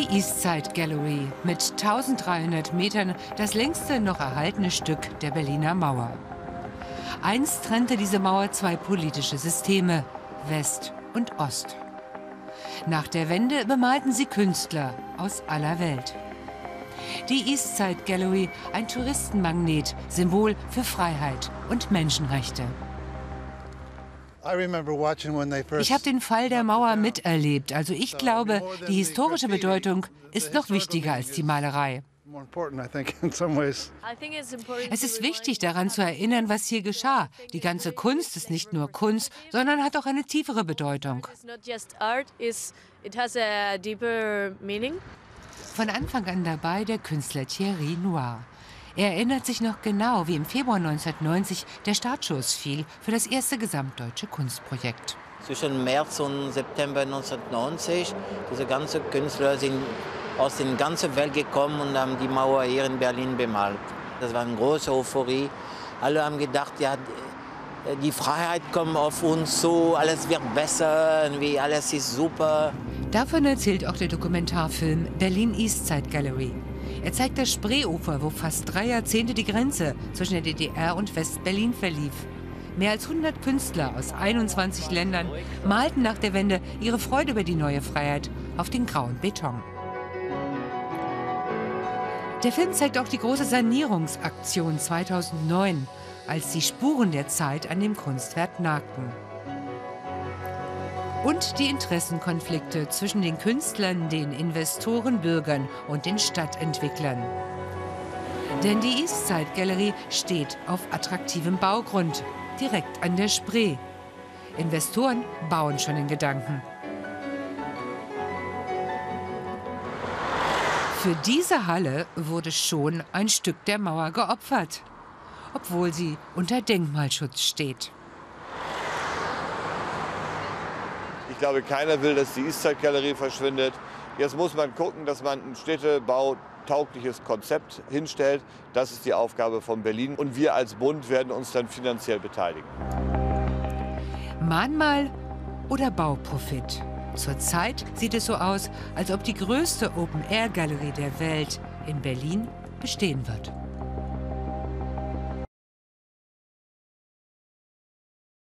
Die Eastside Gallery, mit 1300 Metern das längste noch erhaltene Stück der Berliner Mauer. Einst trennte diese Mauer zwei politische Systeme, West und Ost. Nach der Wende bemalten sie Künstler aus aller Welt. Die Eastside Gallery, ein Touristenmagnet, Symbol für Freiheit und Menschenrechte. Ich habe den Fall der Mauer miterlebt, also ich glaube, die historische Bedeutung ist noch wichtiger als die Malerei. Es ist wichtig, daran zu erinnern, was hier geschah. Die ganze Kunst ist nicht nur Kunst, sondern hat auch eine tiefere Bedeutung. Von Anfang an dabei der Künstler Thierry Noir. Er erinnert sich noch genau, wie im Februar 1990 der Startschuss fiel für das erste gesamtdeutsche Kunstprojekt. Zwischen März und September 1990, diese ganzen Künstler sind aus der ganzen Welt gekommen und haben die Mauer hier in Berlin bemalt. Das war eine große Euphorie. Alle haben gedacht, ja, die Freiheit kommt auf uns zu, alles wird besser, alles ist super. Davon erzählt auch der Dokumentarfilm Berlin Eastside Gallery. Er zeigt das Spreeufer, wo fast 3 Jahrzehnte die Grenze zwischen der DDR und West-Berlin verlief. Mehr als 100 Künstler aus 21 Ländern malten nach der Wende ihre Freude über die neue Freiheit auf den grauen Beton. Der Film zeigt auch die große Sanierungsaktion 2009, als die Spuren der Zeit an dem Kunstwerk nagten. Und die Interessenkonflikte zwischen den Künstlern, den Investoren, Bürgern und den Stadtentwicklern. Denn die Eastside Gallery steht auf attraktivem Baugrund, direkt an der Spree. Investoren bauen schon in Gedanken. Für diese Halle wurde schon ein Stück der Mauer geopfert, obwohl sie unter Denkmalschutz steht. Ich glaube, keiner will, dass die Eastside Galerie verschwindet. Jetzt muss man gucken, dass man ein städtebautaugliches Konzept hinstellt. Das ist die Aufgabe von Berlin. Und wir als Bund werden uns dann finanziell beteiligen. Mahnmal oder Bauprofit? Zurzeit sieht es so aus, als ob die größte Open-Air-Galerie der Welt in Berlin bestehen wird.